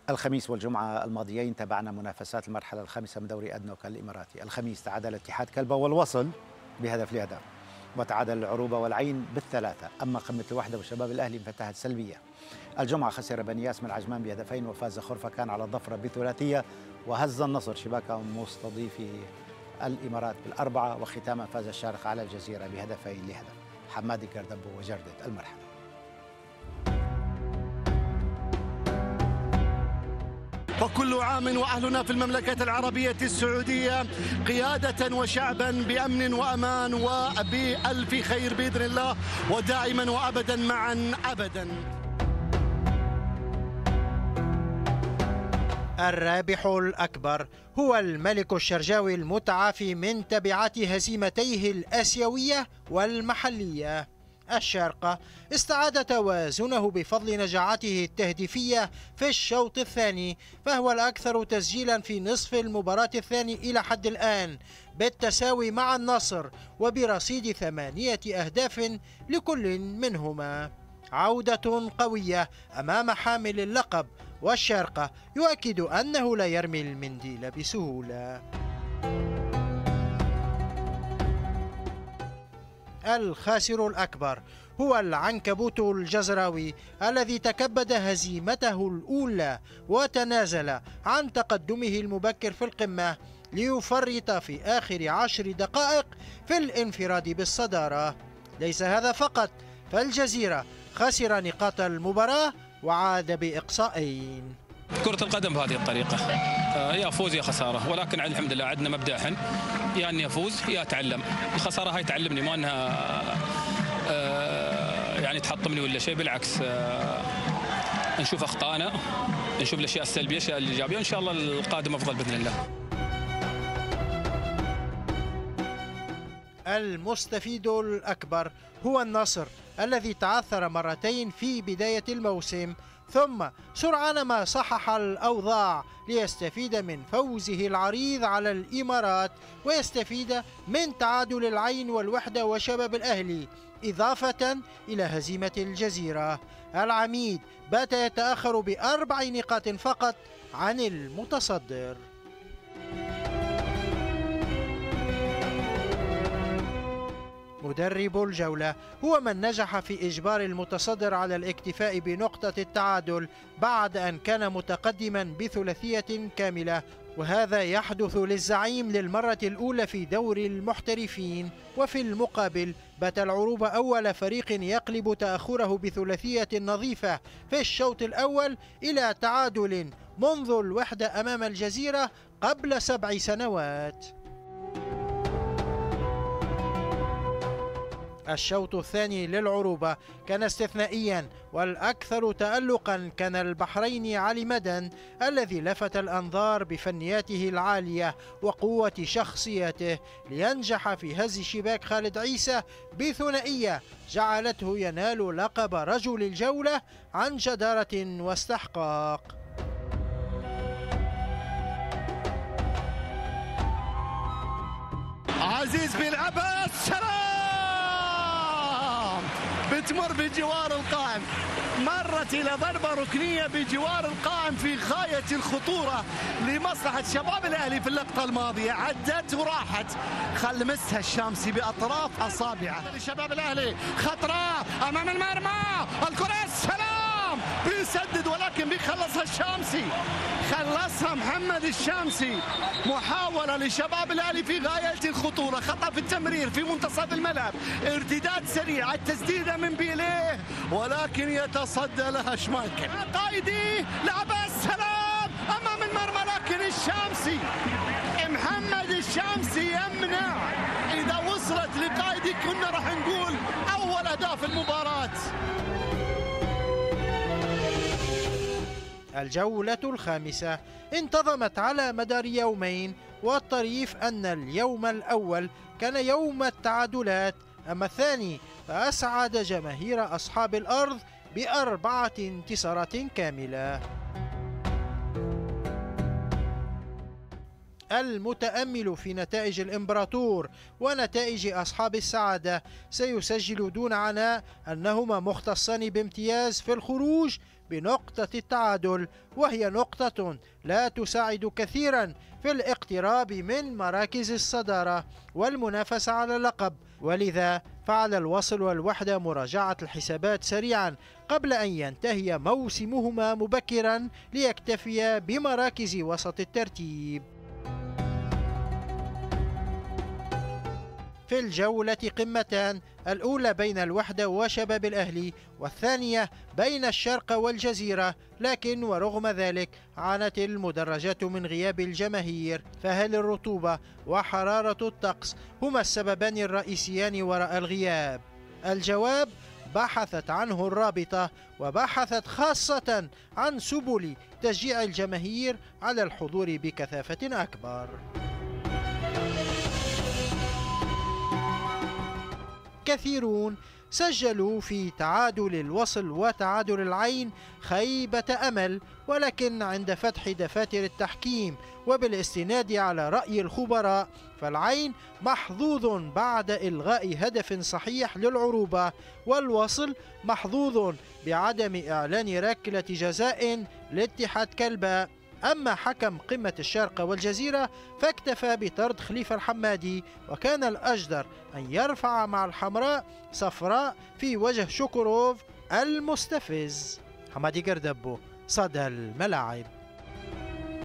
الخميس والجمعة الماضيين تابعنا منافسات المرحلة الخامسة من دوري أدنوكا الإماراتي. الخميس تعادل اتحاد كلبة والوصل بهدف لهدف، وتعادل العروبة والعين بالثلاثة. أما قمة الوحدة وشباب الأهلي انفتحت سلبية. الجمعة خسر بني ياس من العجمان بهدفين، وفاز خرفكان على الظفرة بثلاثية، وهز النصر شباكة مستضيفي الإمارات بالأربعة، وختاما فاز الشارقة على الجزيرة بهدفين لهدف. حمادي كردبو وجردة المرحلة. وكل عام وأهلنا في المملكة العربية السعودية قيادة وشعبا بأمن وأمان وبألف خير بإذن الله، ودائما وأبدا معا أبدا. الرابح الأكبر هو الملك الشرجاوي المتعافي من تبعات هزيمتيه الآسيوية والمحلية. الشارقة استعاد توازنه بفضل نجاعاته التهديفية في الشوط الثاني، فهو الأكثر تسجيلا في نصف المباراة الثاني إلى حد الآن، بالتساوي مع النصر وبرصيد 8 أهداف لكل منهما. عودة قوية أمام حامل اللقب، والشارقة يؤكد أنه لا يرمي المنديل بسهولة. الخاسر الأكبر هو العنكبوت الجزراوي الذي تكبد هزيمته الأولى وتنازل عن تقدمه المبكر في القمة ليفرط في آخر 10 دقائق في الانفراد بالصدارة. ليس هذا فقط، فالجزيرة خسر نقاط المباراة وعاد بإقصائين. كرة القدم بهذه الطريقة، يا فوز يا خسارة، ولكن الحمد لله عندنا مبدأ يا اني افوز يا اتعلم. الخسارة هاي تعلمني، ما انها يعني تحطمني ولا شيء، بالعكس نشوف اخطائنا، نشوف الاشياء السلبية الاشياء الايجابية، وان شاء الله القادم افضل باذن الله. المستفيد الأكبر هو النصر الذي تعثر مرتين في بداية الموسم، ثم سرعان ما صحح الأوضاع ليستفيد من فوزه العريض على الإمارات، ويستفيد من تعادل العين والوحدة وشباب الأهلي، إضافة إلى هزيمة الجزيرة. العميد بات يتأخر ب4 نقاط فقط عن المتصدر. مدرب الجولة هو من نجح في إجبار المتصدر على الاكتفاء بنقطة التعادل بعد أن كان متقدما بثلاثية كاملة، وهذا يحدث للزعيم للمرة الأولى في دور المحترفين. وفي المقابل بات العروبة أول فريق يقلب تأخره بثلاثية نظيفة في الشوط الأول إلى تعادل منذ الوحدة أمام الجزيرة قبل 7 سنوات. الشوط الثاني للعروبة كان استثنائيا، والأكثر تألقا كان البحريني علي مدن الذي لفت الأنظار بفنياته العالية وقوة شخصيته، لينجح في هز شباك خالد عيسى بثنائية جعلته ينال لقب رجل الجولة عن جدارة واستحقاق. عزيز بيلعبها، السلام بتمر بجوار القائم، مرت إلى ضربة ركنية بجوار القائم في غاية الخطورة لمصلحة شباب الأهلي في اللقطة الماضية، عدت وراحت، خل مسها الشامسي بأطراف أصابعه لشباب الأهلي، خطرة أمام المرمى، الكرة السلام بيسدد ولكن بيخلصها الشامسي، خلصها محمد الشامسي. محاولة لشباب الأهلي في غاية الخطورة، خطأ في التمرير في منتصف الملعب، ارتداد سريع، التسديدة من بيليه ولكن يتصدى لها شمايكل. قايدي لعبها السلام أمام المرمى، لكن الشامسي محمد الشامسي يمنع. إذا وصلت لقايدي كنا راح نقول أول أهداف المباراة. الجولة الخامسة انتظمت على مدار يومين، والطريف أن اليوم الأول كان يوم التعادلات، أما الثاني فأسعد جماهير أصحاب الأرض ب4 انتصارات كاملة. المتأمل في نتائج الإمبراطور ونتائج أصحاب السعادة سيسجل دون عناء أنهما مختصان بامتياز في الخروج بنقطة التعادل، وهي نقطة لا تساعد كثيرا في الاقتراب من مراكز الصدارة والمنافسة على اللقب، ولذا فعل الوصل والوحدة مراجعة الحسابات سريعا قبل أن ينتهي موسمهما مبكرا ليكتفيا بمراكز وسط الترتيب. في الجولة قمتان، الأولى بين الوحدة وشباب الأهلي، والثانية بين الشرق والجزيرة، لكن ورغم ذلك عانت المدرجات من غياب الجماهير. فهل الرطوبة وحرارة الطقس هما السببان الرئيسيان وراء الغياب؟ الجواب بحثت عنه الرابطة، وبحثت خاصة عن سبل تشجيع الجماهير على الحضور بكثافة أكبر. كثيرون سجلوا في تعادل الوصل وتعادل العين خيبة أمل، ولكن عند فتح دفاتر التحكيم وبالاستناد على رأي الخبراء فالعين محظوظ بعد إلغاء هدف صحيح للعروبة، والوصل محظوظ بعدم إعلان ركلة جزاء لاتحاد كلباء. أما حكم قمة الشرق والجزيرة فاكتفى بطرد خليفة الحمادي، وكان الأجدر أن يرفع مع الحمراء صفراء في وجه شوكوروف المستفز. حمادي قردبو، صدى الملاعب.